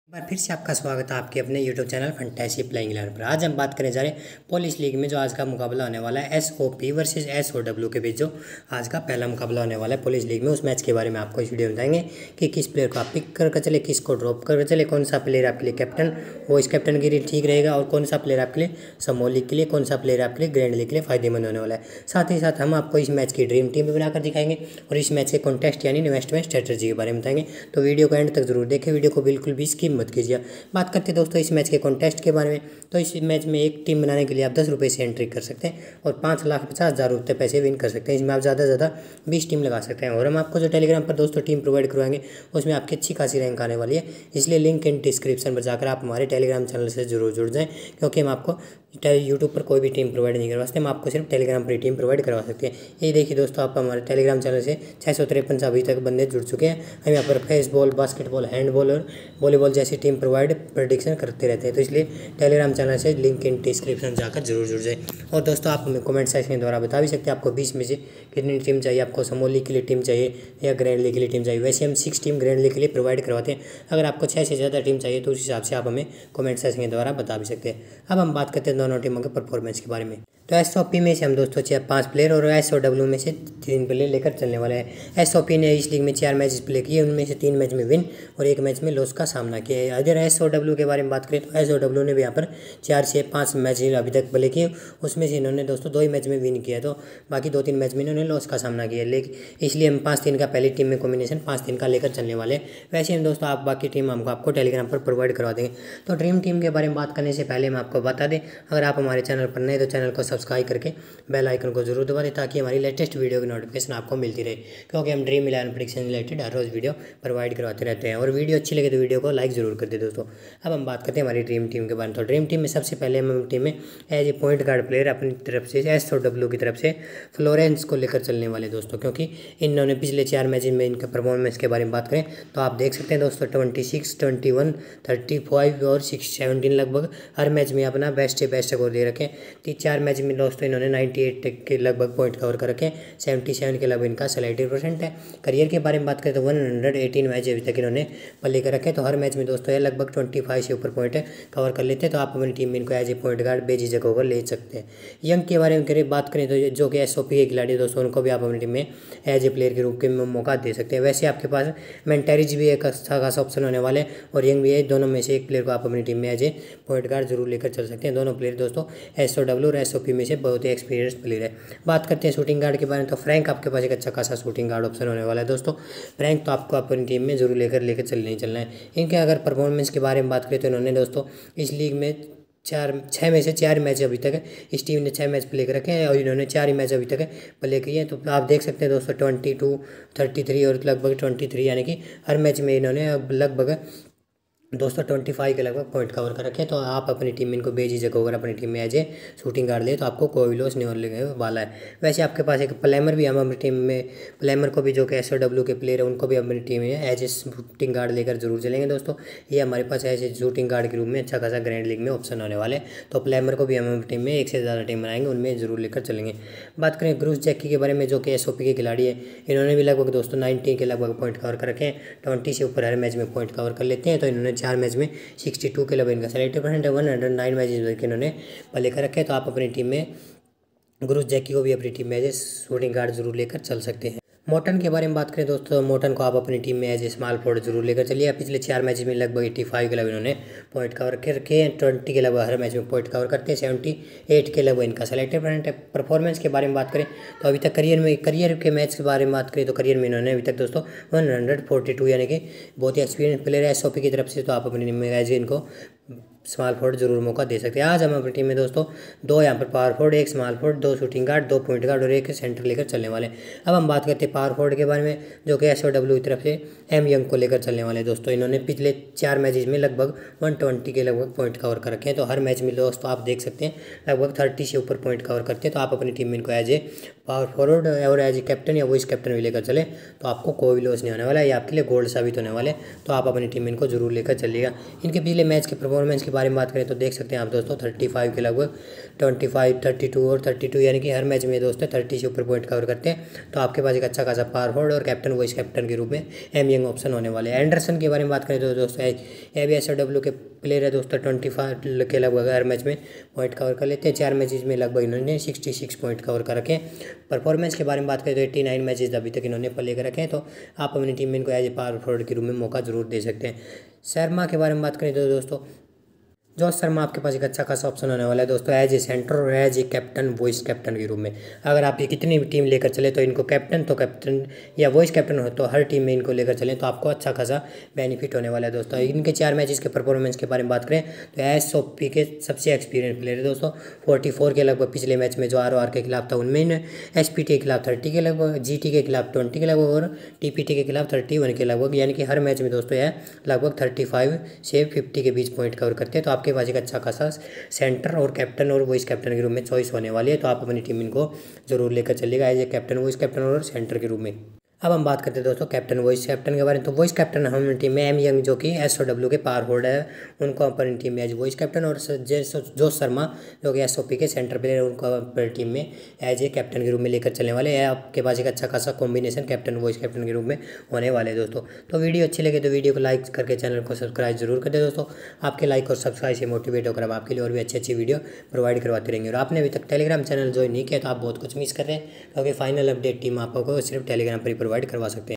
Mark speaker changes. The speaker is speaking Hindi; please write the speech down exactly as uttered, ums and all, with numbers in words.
Speaker 1: एक बार फिर से आपका स्वागत है आपके अपने YouTube channel fantasy playing eleven पर। आज हम बात करने जा रहे हैं पोलिश लीग में जो आज का मुकाबला होने वाला है S O P versus S O W के बीच। जो आज का पहला मुकाबला होने वाला है पोलिश लीग में, उस मैच के बारे में आपको इस वीडियो में बताएंगे कि किस प्लेयर को आप पिक कर चले, किसको ड्रॉप कर चले, कौन सा प्लेयर आपके लिए कैप्टन वो इस कैप्टन के लिए ठीक रहेगा और कौन सा प्लेयर आपके लिए स्मॉल लीग के लिए, कौन सा प्लेयर आपके लिए ग्रैंड लीग के लिए फायदेमंद होने वाला है। साथ ही साथ हम आपको इस मैच की ड्रीम टीम भी बनाकर दिखाएंगे और इस मैच के कॉन्टेस्ट यानी इन्वेस्टमेंट स्ट्रेटजी के बारे में बताएंगे। तो वीडियो को एंड तक जरूर देखें, वीडियो को बिल्कुल भी स्किप मत कीजिए। बात करते हैं दोस्तों इस मैच के कॉन्टेस्ट के बारे में। तो इस मैच में एक टीम बनाने के लिए आप दस रुपये से एंट्री कर सकते हैं और पाँच लाख पचास हज़ार रुपये पैसे विन कर सकते हैं। इसमें आप ज़्यादा से ज़्यादा बीस टीम लगा सकते हैं और हम आपको जो टेलीग्राम पर दोस्तों टीम प्रोवाइड करवाएंगे उसमें आपकी अच्छी खासी रैंक आने वाली है। इसलिए लिंक इन डिस्क्रिप्शन पर जाकर आप हमारे टेलीग्राम चैनल से जरूर जुड़ जाएँ, क्योंकि हम आपको यूट्यूब पर कोई भी टीम प्रोवाइड नहीं करवा सकते, हम आपको सिर्फ टेलीग्राम पर ही टीम प्रोवाइड करवा सकते हैं। ये देखिए दोस्तों, आप हमारे टेलीग्राम चैनल से छः सौ तिरपन से अभी तक बंदे जुड़ चुके हैं। हम यहाँ पर फेसबॉल, बास्केटबॉल, हैंडबॉल और वॉलीबॉल जैसी टीम प्रोवाइड प्रेडिक्शन करते रहते हैं। तो इसलिए टेलीग्राम चैनल से लिंक इन डिस्क्रिप्शन जाकर जरूर जुड़ जाए। और दोस्तों आप हमें कमेंट सेक्शन के द्वारा बता भी सकते हैं आपको बीस में से कितनी टीम चाहिए, आपको स्मॉल लीग के लिए टीम चाहिए या ग्रैंड लीग के लिए टीम चाहिए। वैसे हम सिक्स टीम ग्रैंड लीग के लिए प्रोवाइड करवाते हैं। अगर आपको छः से ज़्यादा टीम चाहिए तो उस हिसाब से आप हमें कमेंट सेक्शन के द्वारा बता भी सकते हैं। अब हम बात करते हैं दोनों टीमों के परफॉर्मेंस के बारे में। तो एस ओ पी में से हम दोस्तों चार पाँच प्लेयर और एस ओ डब्ल्यू में से तीन प्लेयर लेकर चलने वाले हैं। एस ओ पी ने इस लीग में चार मैचेस प्ले किए, उनमें से तीन मैच में विन और एक मैच में लॉस का सामना किया है। अगर एस ओ डब्ल्यू के बारे में बात करें तो एस ओ डब्ल्यू ने भी यहाँ पर चार से पाँच मैच अभी तक प्ले किए, उसमें से इन्होंने दोस्तों दो ही मैच में विन किया, तो बाकी दो तीन मैच में इन्होंने लॉस का सामना किया। लेकिन इसलिए हम पाँच तीन का पहली टीम में कॉम्बिनेशन पाँच तीन का लेकर चलने वाले हैं। वैसे हम दोस्तों आप बाकी टीम हमको आपको टेलीग्राम पर प्रोवाइड करवा देंगे। तो ड्रीम टीम के बारे में बात करने से पहले मैं आपको बता दें, अगर आप हमारे चैनल पर नए तो चैनल को सब्सक्राइब करके बेल आइकन को जरूर दबा दें ताकि हमारी लेटेस्ट वीडियो की नोटिफिकेशन आपको मिलती रहे, क्योंकि हम ड्रीम इलेवन प्रेडिक्शन रिलेटेड हर रोज़ वीडियो प्रोवाइड करवाते रहते हैं। और वीडियो अच्छी लगे तो वीडियो को लाइक जरूर कर दे दोस्तों। अब हम बात करते हैं हमारी ड्रीम टीम के बारे में। तो ड्रीम टीम में सबसे पहले हम टीम में as a point guard player अपनी तरफ से एस ओ डब्ल्यू की तरफ से फ्लोरेंस को लेकर चलने वाले दोस्तों, क्योंकि इन्होंने पिछले चार मैच में इनका परफॉर्मेंस के बारे में बात करें तो आप देख सकते हैं दोस्तों twenty six twenty one thirty five और सिक्स सेवनटीन लगभग हर मैच में अपना बेस्ट से बेस्ट स्कोर दे रखे। तीन चार मैच में दोस्तों इन्होंने नाइन्टी एट के लगभग पॉइंट कवर कर रखे, सेवेंटी सेवन के लगभग इनका सेलेक्टिव परसेंट है। करियर के बारे में बात करें तो वन हंड्रेड एटीन मैच अभी तक इन्होंने प्ले कर रखे, तो हर मैच में दोस्तों ये लगभग ट्वेंटी फाइव से ऊपर पॉइंट कवर कर लेते हैं। तो आप अपनी टीम में इनको एज ए पॉइंट गार्ड बेझिझक होकर ले सकते हैं। यंग के बारे में करें बात करें तो जो कि एस ओ पी के खिलाड़ी दोस्तों उनको भी आप अपनी टीम में एज ए प्लेयर के रूप में मौका दे सकते हैं। वैसे आपके पास मेंटेरिज भी एक अच्छा खासा ऑप्शन होने वाले और यंग भी है, दोनों में से एक प्लेयर को आप अपनी टीम में एज ए पॉइंट गार्ड जरूर लेकर चल सकते हैं। दोनों प्लेयर दोस्तों एस ओ डब्ल्यू और एस ओ पी में से बहुत ही एक्सपीरियंस प्लेयर है। बात करते हैं शूटिंग गार्ड के बारे में तो फ्रैंक आपके पास एक अच्छा खासा शूटिंग गार्ड ऑप्शन होने वाला है दोस्तों। फ्रैंक तो आपको अपनी टीम में जरूर लेकर लेकर चलना ही चलना है। इनके अगर परफॉर्मेंस के बारे में बात करें तो इन्होंने दोस्तों इस लीग में चार छः में से चार मैच अभी तक इस टीम ने छः मैच प्ले कर रखे हैं और इन्होंने चार ही मैच अभी तक प्ले किए हैं। तो आप देख सकते हैं दोस्तों ट्वेंटी टू थर्टी थ्री और लगभग ट्वेंटी थ्री यानी कि हर मैच में इन्होंने लगभग दोस्तों ट्वेंटी फाइव के लगभग पॉइंट कवर कर रखे हैं। तो आप अपनी टीम में इनको बेझिझक होकर अपनी टीम में एज ए शूटिंग गार्ड ले तो आपको कोई लॉस नहीं होने वाला है। वैसे आपके पास एक प्लेमर भी हम अपनी टीम में प्लेमर को भी जो कि एस ओ डब्ल्यू के प्लेयर है उनको भी अपनी टीम में एज ए शूटिंग गार्ड लेकर जरूर चलेंगे दोस्तों। ये हमारे पास एज ए शूटिंग गार्ड के रूप में अच्छा खासा ग्रैंड लीग में ऑप्शन होने वाले, तो प्लेमर को भी हम अपनी टीम में एक से ज़्यादा टीम बनाएंगे उनमें जरूर लेकर चलेंगे। बात करें ग्रूस जैकी के बारे में जो कि एस ओ पी के खिलाड़ी है, इन्होंने भी लगभग दोस्तों नाइनटी के लगभग पॉइंट कवर कर रखे हैं, ट्वेंटी से ऊपर हर मैच में पॉइंट कवर कर लेते हैं। तो इन्होंने चार मैच में सिक्सटी टू के लगभग इनका सेलेक्टिव परसेंट है, वन हंड्रेड नाइन मैचेस इन्होंने प्ले कर रखे हैं। तो आप अपनी टीम में ग्रूस जैकी को भी अपनी टीम में एज ए शूटिंग गार्ड जरूर लेकर चल सकते हैं। मोटन के बारे में बात करें दोस्तों, मोटन को आप अपनी टीम में एज ए स्मॉल फॉरवर्ड जरूर लेकर चलिए। पिछले चार मैच में लगभग एट्टी फाइव के लगभग इन्होंने पॉइंट कवर कर रखे हैं, ट्वेंटी के लगभग हर मैच में पॉइंट कवर करते हैं, सेवेंटी एट के लगभग इनका सेलेक्टिव परसेंट है। परफॉर्मेंस के बारे में बात करें तो अभी तक करियर में करियर के मैच के बारे में बात करें तो करियर में इन्होंने अभी तक दोस्तों वन हंड्रेड फोर्टी टू यानी कि बहुत ही एक्सपीरियंस प्लेयर है एस ओ पी की तरफ से। तो आप अपनी टीम में एज ए इनको स्मॉल फोर्ड जरूर मौका दे सकते हैं। आज हम अपनी टीम में दोस्तों दो यहाँ पर पावर फोर्ड, एक स्मॉल फोर्ड, दो शूटिंग गार्ड, दो पॉइंट गार्ड और एक सेंटर लेकर चलने वाले। अब हम बात करते हैं पावर फोर्ड के बारे में जो कि एस ओ डब्ल्यू की तरफ से एम यंग को लेकर चलने वाले दोस्तों। इन्होंने पिछले चार मैचेस में लगभग वन ट्वेंटी के लगभग पॉइंट कवर कर रखे हैं। तो हर मैच में दोस्तों आप देख सकते हैं लगभग थर्टी से ऊपर पॉइंट कवर करते हैं। तो आप अपनी टीम में इनको एज ए पावर फॉरवर्ड और एज ए कैप्टन या वाइस कैप्टन भी लेकर चले तो आपको कोई लॉस नहीं होने वाला है, ये आपके लिए गोल्ड साबित होने वाले। तो आप अपनी टीम में इनको जरूर लेकर चलिएगा। इनके पिछले मैच के परफॉर्मेंस के बारे में बात करें तो देख सकते हैं आप दोस्तों थर्टी फाइव के लगभग ट्वेंटी फाइव थर्टी टू और थर्टी टू यानी कि हर मैच में दोस्तों थर्टी से ऊपर पॉइंट कवर करते हैं। तो आपके पास एक अच्छा खासा पावर फॉरवर्ड और कैप्टन वाइस कैप्टन के रूप में एम यंग ऑप्शन होने वाले हैं। एंडरसन के बारे में बात करें तो दोस्तों ये भी एस डब्ल्यू के प्लेयर है दोस्तों, ट्वेंटी फाइव के लगभग हर मैच में पॉइंट कवर कर लेते हैं। चार मैचेज में लगभग इन्होंने सिक्सटी सिक्स पॉइंट कवर कर रखे हैं। परफॉर्मेंस के बारे में बात करें तो एट्टी नाइन मैचेज अभी तक इन्होंने प्ले कर रखे हैं। तो आप अपनी टीम में इनको एज ए पावर फॉरवर्ड के रूप में मौका जरूर दे सकते हैं। शर्मा के बारे में बात करें तो दोस्तों जोश शर्मा आपके पास एक अच्छा खासा ऑप्शन होने वाला है दोस्तों, एज ए सेंटर और as a captain vice captain के रूप में। अगर आप ये कितनी भी टीम लेकर चले तो इनको कैप्टन तो कैप्टन या वॉइस कैप्टन हो तो हर टीम में इनको लेकर चलें तो आपको अच्छा खासा बेनिफिट होने वाला है दोस्तों। इनके चार मैचेस के परफॉर्मेंस के बारे में बात करें तो एस ओ पी के सबसे एक्सपीरियंस प्लेयर है दोस्तों, फोर्टी फोर के लगभग पिछले मैच में जो आर ओ आर के खिलाफ था उनमें, एस पी टी के खिलाफ थर्टी के लगभग, जी टी के खिलाफ ट्वेंटी के लगभग और टी पी टी के खिलाफ थर्टी वन के लगभग, यानी कि हर मैच में दोस्तों यह लगभग थर्टी फाइव से फिफ्टी के बीच पॉइंट कवर करते हैं। तो आपके पास एक अच्छा खासा सेंटर और कैप्टन और वाइस कैप्टन के रूप में चॉइस होने वाली है। तो आप अपनी टीम इनको जरूर लेकर चलिएगा as a captain vice captain और सेंटर के रूप में। अब हम बात करते हैं दोस्तों कैप्टन वॉइस कैप्टन के बारे में। तो वॉइस कैप्टन हम टीम में एम यंग जो कि एस ओ डब्ल्यू के पावर होल्डर है उनको अपनी टीम में एज वॉइस कैप्टन, और जोश शर्मा जो कि एस ओ पी के सेंटर प्लेयर उनको अपनी टीम में एज ए कैप्टन के रूप में लेकर चलने वाले हैं। आपके पास एक अच्छा खासा कॉम्बिनेशन कैप्टन वॉइस कैप्टन के रूप में होने वाले हैं दोस्तों। तो वीडियो अच्छी लगे तो वीडियो को लाइक करके चैनल को सब्सक्राइब जरूर कर दे दोस्तों। आपके लाइक और सब्सक्राइब से मोटिवेट होकर हम आपके लिए और भी अच्छी अच्छी वीडियो प्रोवाइड करवाते रहेंगे। और आपने अभी तक टेलीग्राम चैनल ज्वाइन नहीं किया तो आप बहुत कुछ मिस कर रहे हैं, क्योंकि फाइनल अपडेट टीम आपको सिर्फ टेलीग्राम पर ही प्रोवाइड करवा सकते हैं।